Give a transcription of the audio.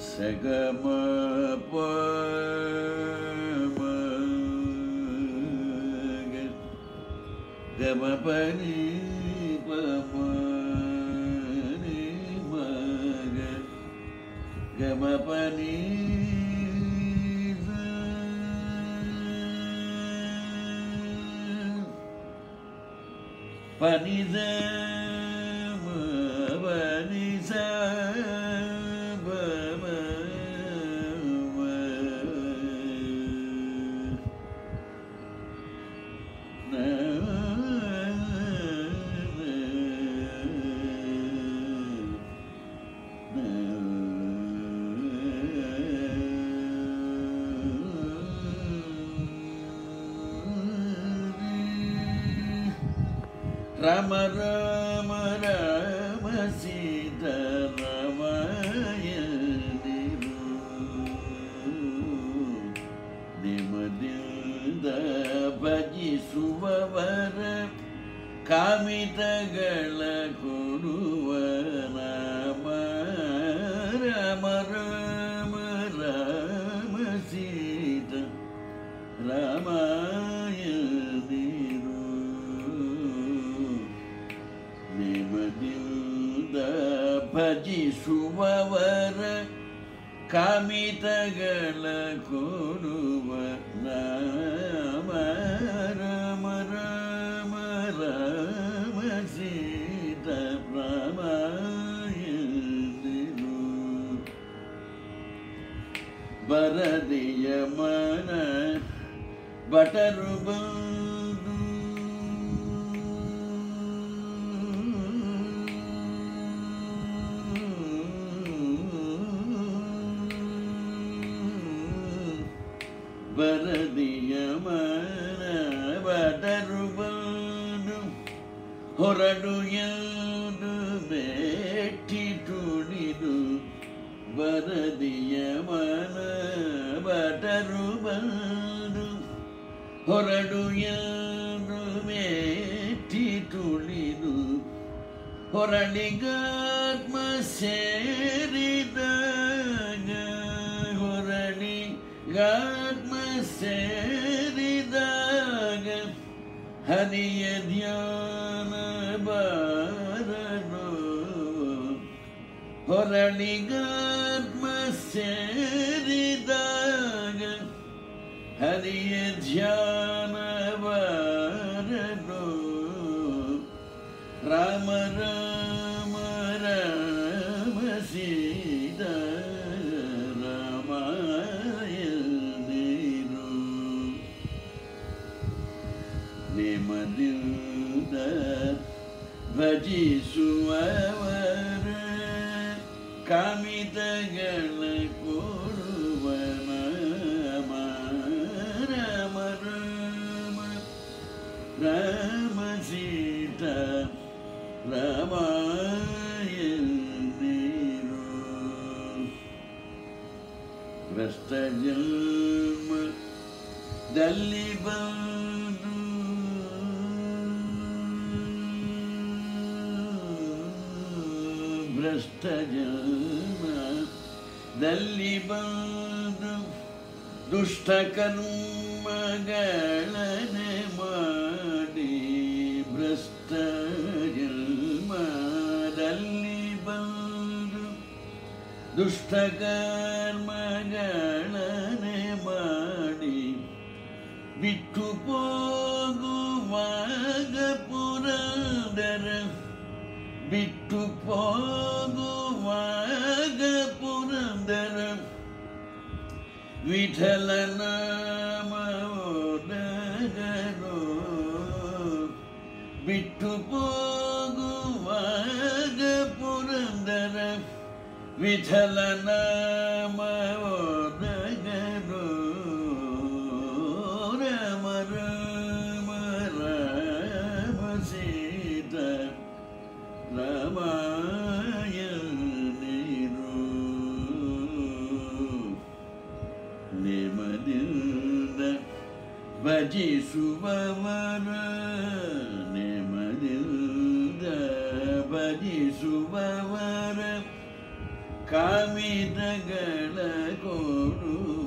ಸಗಮ ಪ ಗಮ ಪನಿ ಪ ನಿ ಮಗ ಗಮ ಪನಿ ಪನಿ ಪನಿ ರಾಮ ರಾಮ ರಾಮ ಸೀತಾ ರಾಮಾಯಣಿರು ನಿಮದಿಂದ ಭಜಿಸುವವರ ಕಾಮಿತಗಳ ಕೊಡುವ ರಾಮ ರಾಮ ರಾಮ ರಾಮ ಸೀತಾ ರಾಮಾಯಣಿರು ನಿಮದಿಂದ ಭಜಿಸುವವರ ಕಾಮಿತಗಳ ಕೊಡುವ ರಾಮ ರಾಮ ರಾಮ ರಾಮ ಸೀತಾ ರಾಮಾಯಣಿರು ಬರದೆಯ ಮನ ಭಟರು ಬಂದು ಬರದಿಯ ಮನ ಭಟರು ಬಂದು ಹೊರಡು ಎಂದು ಬೇಟಿ ತುಳಿದು ಬರದಿಯ ಮನ ಭಟರು ಬಂದು ಹೊರಡು ಎಂದು ಬೇಟಿ ತುಳಿದು ಹೊರಳಿಗಾತ್ಮ ಸೇರಿದಾಗ ಹೊರಳಿಗಾತ್ಮ ಸೇರಿದಾಗ ಹರಿಯ ಧ್ಯಾನ ಬಾರನು ಹೊರಳಿಗಾತ್ಮ ಸೇರಿದಾಗ ಹರಿಯ ಧ್ಯಾನ ಬಾರನು ರಾಮ ರಾಮ ರಾಮ ಸೀತಾ ರಾಮಾಯಣಿರು ನಿಮದಿಂದ ಭಜಿಸುವವರ ಕಾಮಿತಗಳ ಕೊಡುವ ನಾಮ ರಾಮ ರಾಮ ರಾಮ ಸೀತಾ ರಾಮಾಯಣಿರು ಭ್ರಷ್ಟ ಜನ್ಮದಲ್ಲಿ ಬಂದು ಭ್ರಷ್ಟ ಜನ್ಮದಲ್ಲಿ ಬಂದು ದುಷ್ಟ ಕರ್ಮಗಳನೆ ಮಾಡಿ ಭ್ರಷ್ಟ ಜನ್ಮದಲ್ಲಿ ಬಂದು ದುಷ್ಟ ಕರ್ಮಗಳನೆ ಮಾಡಿ ಬಿಟ್ಟು ಹೋಗುವಾಗ ಪುರಂದರ ಬಿಟ್ಟು ಹೋಗುವಾಗ ಪುರಂದರ ವಿಠಲ ನಾಮವೊಡಗನು ಬಿಟ್ಟು ಹೋಗುವಾಗ ಪುರಂದರ ವಿಠಲ ನಾಮವೊಡಗನು ರಾಮ ರಾಮ ರಾಮ ಸೀತಾ ರಾಮಾಯಣಿರು ನಿಮದಿಂದ ಭಜಿಸುವವರ ನಿಮದಿಂದ ಭಜಿಸುವವರ ಕಾಮಿತಗಳ ಕೊಡು